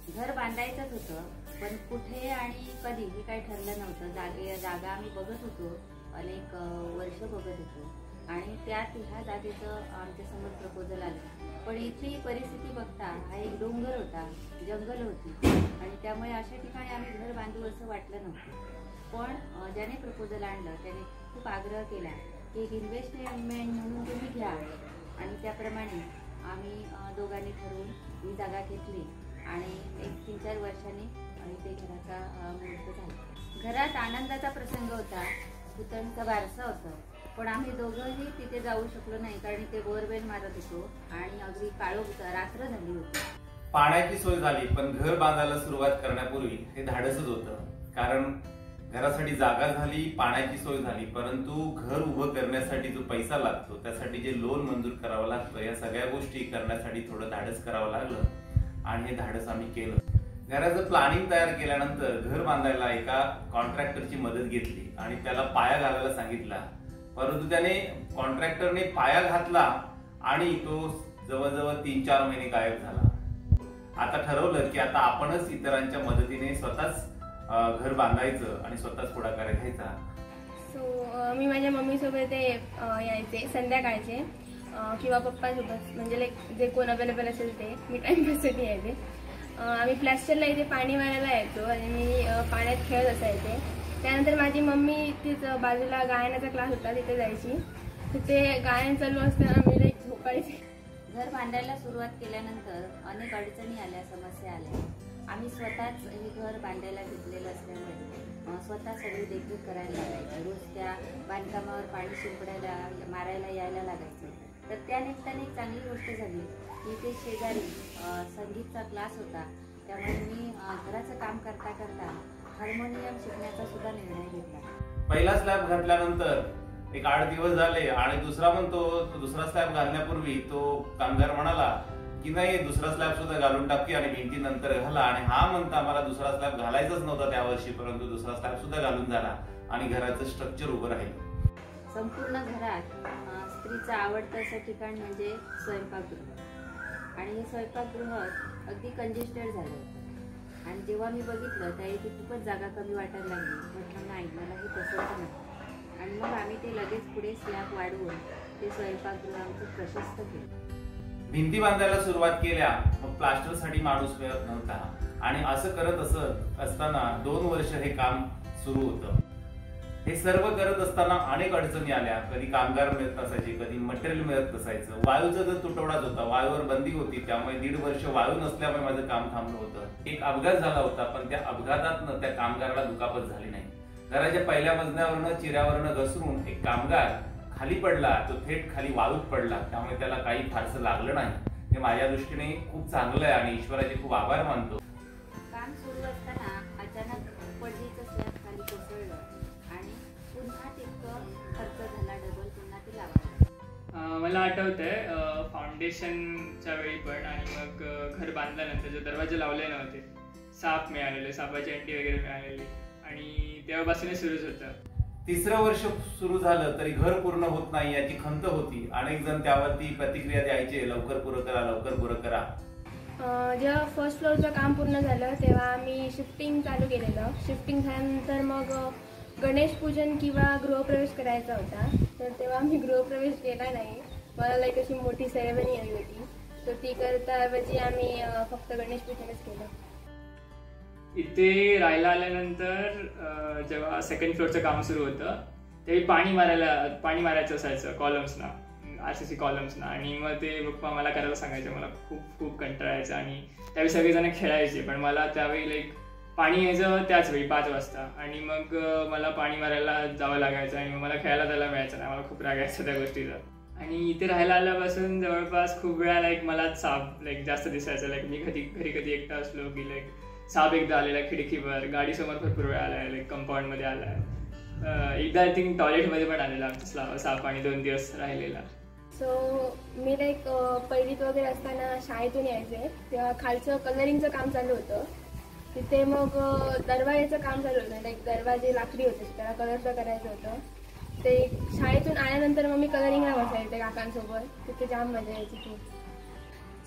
घर बांधायचंच होतं, पण कुठे आणि कधी हे काही ठरलं नव्हतं. जागा आम्ही बघत होतो, अनेक वर्ष बघत होतो आणि त्यात ह्या जागेचं आमच्या समोर प्रपोजल आलं. पण इथली परिस्थिती बघता हा एक डोंगर होता, जंगल होती आणि त्यामुळे अशा ठिकाणी आम्ही घर बांधू असं वाटलं नव्हतं. पण ज्याने प्रपोजल आणलं त्याने खूप आग्रह केला की इन्व्हेस्टमेंट म्हणून तुम्ही घ्या आणि त्याप्रमाणे आम्ही दोघांनी ठरवून ही जागा घेतली आणि एक 3-4 वर्षांनी इथे घराचा मुहूर्त झाला. घरात आनंदाचा प्रसंग होता, पुतणीचं बारसं होतं, पण आम्ही दोघंही तिथे जाऊ शकलो नाही कारण ते बोरवेल मारत होतो आणि अगदी काळोख रात्र झाली होती. पाण्याची सोय झाली, पण घर बांधायला सुरुवात करण्यापूर्वी हे धाडसच होतं. कारण घरासाठी जागा झाली, पाण्याची सोय झाली, परंतु घर उभं करण्यासाठी जो पैसा लागतो, त्यासाठी जे लोन मंजूर करावं लागतं, या सगळ्या गोष्टी करण्यासाठी थोडं धाडस करावं लागलं आणि हे धाडस आम्ही केलं. घराचं प्लॅनिंग तयार केल्यानंतर घर बांधायला एका कॉन्ट्रॅक्टरची मदत घेतली आणि त्याला पाया घालायला सांगितला. परंतु त्याने कॉन्ट्रॅक्टरने पाया घातला आणि तो जवळजवळ 3-4 महिने गायब झाला. आता ठरवलं की आता आपणच इतरांच्या मदतीने स्वतःच घर बांधायचं आणि स्वतःच पुढाकार घ्यायचा. सो मी माझ्या मम्मी सोबत यायचे संध्याकाळचे किंवा पप्पासोबत, म्हणजे लाईक जे कोण अवेलेबल असेल ते. मी टाइमपाससाठी यायचे. आम्ही प्लॅस्टरला इथे पाणी मारायला यायचो आणि मी पाण्यात खेळत असायचे. त्यानंतर माझी मम्मी तिथं बाजूला गायनाचा क्लास होता, तिथे जायची. तिथे गायन चालू असताना मी लाईक झोपायचे. घर बांधायला सुरुवात केल्यानंतर अनेक अडचणी आल्या, समस्या आल्या. आम्ही स्वतःच हे घर बांधायला घेतलेलं असल्यामुळे स्वतः सगळी देखरेख करायला लागायची. रोज त्या बांधकामावर पाणी शिंपडायला मारायला यायला लागायचं. तर त्या निमित्ताने एक चांगली गोष्ट झाली की ते शेजारी संगीतचा क्लास होता, त्यामुळे मी घराचं काम करता करता हार्मोनियम शिकण्याचा सुद्धा निर्णय घेतला. पहिला स्लॅब घातल्यानंतर एक 8 दिवस झाले आणि दुसरा स्लॅब घालण्यापूर्वी तो कामगार म्हणाला की नाही, दुसरा स्लॅब सुद्धा घालून टाकी आणि भिंती नंतर घाला. आणि हा म्हणता मला दुसरा स्लॅब घालायचाच नव्हता त्या वर्षी, परंतु दुसरा स्लॅब सुद्धा घालून झाला आणि घराचं स्ट्रक्चर उभं राहिलं. संपूर्ण घरात स्त्रीचं आवडतं असं ठिकाण म्हणजे स्वयंपाकगृह आणि हे स्वयंपाकगृह अगदी कंजेस्टेड झालं होतं. आणि जेव्हा मी बघितलं त्या इथे खूपच जागा कमी वाटायला लागली. म्हटलं नाही, मला हे पसंत नाही. आणि मग आम्ही ते लगेच पुढे स्लॅब वाढवून ते स्वयंपाकगृह आमचं प्रशस्त केलं. भिंती बांधायला सुरुवात केल्या, मग प्लास्टरसाठी माणूस मिळत नव्हता आणि असं करत असताना 2 वर्ष हे काम सुरू होतं. हे सर्व करत असताना अनेक अडचणी आल्या. कधी कामगार मिळत नसायचे, कधी मटेरियल मिळत नसायचं. वायूचा तर तुटवडाच होता, वायूवर बंदी होती, त्यामुळे 1.5 वर्ष वायू नसल्यामुळे माझं काम थांबलं होतं. एक अपघात झाला होता, पण त्या अपघातातनं त्या कामगाराला दुखापत झाली नाही. घराच्या पहिल्या मजल्यावरनं चिऱ्यावरनं घसरून एक कामगार खाली पडला, तो थेट खाली वाळूत पडला, त्यामुळे त्याला काही फारसं लागलं नाही. हे माझ्या दृष्टीने खूप चांगलं आहे आणि ईश्वराचे खूप आभार मानतो. काम सुरू असताना अचानक पडलीचं स्लॅब खाली कोसळलं आणि पुन्हा तितकं खर्च झाला, डबल पुन्हा ती लावायला. मला आठवतंय फाउंडेशनच्या वेळी पण आणि मग घर बांधल्यानंतर जे दरवाजे लावले नव्हते, साप मिळालेले, सापाची अंडी वगैरे मिळालेली आणि तेव्हापासूनच सुरूच होतं. 3रं वर्ष सुरू झालं तरी घर पूर्ण होत नाही याची खंत होती. अनेक जण त्यावरती प्रतिक्रिया द्यायचे, लवकर पुरं करा, लवकर पुरं करा. जेव्हा फर्स्ट फ्लोअरचं काम पूर्ण झालं तेव्हा आम्ही शिफ्टिंग चालू केलेलं. शिफ्टिंग झाल्यानंतर मग गणेश पूजन किंवा गृहप्रवेश करायचा होता, तर तेव्हा आम्ही गृहप्रवेश केला नाही. मला लाईक अशी मोठी सेरेमनी हवी होती, तर ती करताऐवजी आम्ही फक्त गणेश पूजनच केलं. इथे राहायला आल्यानंतर जेव्हा 2nd फ्लोअरचं काम सुरू होतं त्यावेळी पाणी मारायचं असायचं कॉलम्सना, RCC कॉलम्सना. आणि मग ते पप्पा मला करायला सांगायचे. मला खूप कंटाळा यायचा आणि त्यावेळी सगळेजण खेळायचे, पण मला त्यावेळी लाईक पाणी यायचं त्याच वेळी 5 वाजता आणि मग मला पाणी मारायला जावं लागायचं आणि मग मला खेळायला जायला मिळायचं नाही. मला खूप राग यायचा त्या गोष्टीचा. आणि इथे राहायला आल्यापासून जवळपास खूप वेळा लाईक मला साप जास्त दिसायचं. लाईक मी घरी एकटा असलो की लाईक साप एकदा आलेला खिडकीवर, गाडीसमोर भरपूर वेळा आलाय, लाईक कंपाऊंडमध्ये आलाय. एकदा आय थिंक टॉयलेटमध्ये पण आलेला आमचा साप आणि 2 दिवस राहिलेला. सो मी लाईक पहिलीत वगैरे असताना शाळेतून यायचे, तेव्हा खालचं कलरिंगचं काम चालू होतं. तिथे मग दरवाजाचं काम चालू होतं, लाईक दरवाजे लाकडी होते, त्याला कलरचं करायचं होतं. ते शाळेतून आल्यानंतर मग मी कलरिंगला बसायचे काकांसोबत. तिथे जाम मजा यायची खूप.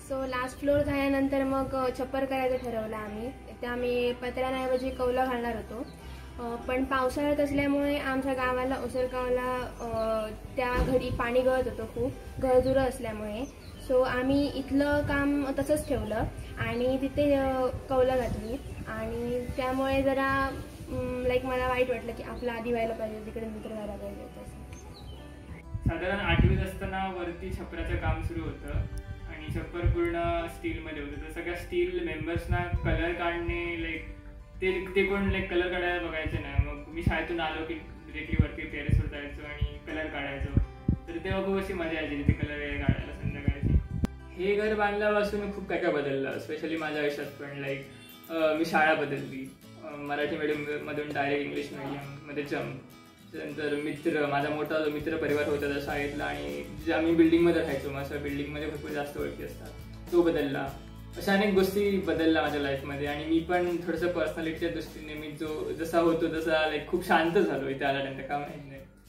सो लास्ट फ्लोअर झाल्यानंतर मग छप्पर करायचं ठरवलं आम्ही. ते आम्ही पत्र्यांऐवजी कौलं घालणार होतो. पण पावसाळ्यात असल्यामुळे आमच्या गावाला ओसरगावला त्या घरी पाणी गळत होतं खूप, घरजुरं असल्यामुळे. सो आम्ही इथलं काम तसंच ठेवलं आणि तिथे कौलं घातली. आणि त्यामुळे जरा लाईक मला वाईट वाटलं की आपलं आधी व्हायला पाहिजे, तिकडे नंतर व्हायला पाहिजे. तसं साधारण 8वीत असताना वरती छपराचं काम सुरू होतं आणि छप्पर पूर्ण स्टीलमध्ये होतं. तर सगळ्या स्टील मेंबर्सना कलर काढणे लाईक ते कोण लाईक कलर काढायला बघायचं नाही. मग मी शाळेतून आलो की डिरेक्टली वरती टेरेसवर जायचो आणि कलर काढायचो. तर तेव्हा खूप अशी मजा यायची तिथे कलर वगैरे काढायला संध्याकाळची. हे घर बांधल्यापासून खूप काय काय बदललं, स्पेशली माझ्या आयुष्यात. पण लाईक मी शाळा बदलली, मराठी मीडियममधून डायरेक्ट इंग्लिश मीडियममध्ये जम्प. त्यानंतर मित्र, माझा मोठा जो मित्र परिवार होता त्या शाळेतला, आणि जे आम्ही बिल्डिंगमध्ये राहायचो, माझ्या बिल्डिंगमध्ये भरपूर जास्त ओळखी असतात, तो बदलला. अशा अनेक गोष्टी बदलल्या माझ्या लाईफमध्ये. आणि मी पण थोडंसं पर्सनॅलिटीच्या दृष्टीने मी जसा होतो तसा लाईक खूप शांत झालो इथे आल्यानंतर, का माहीत नाही.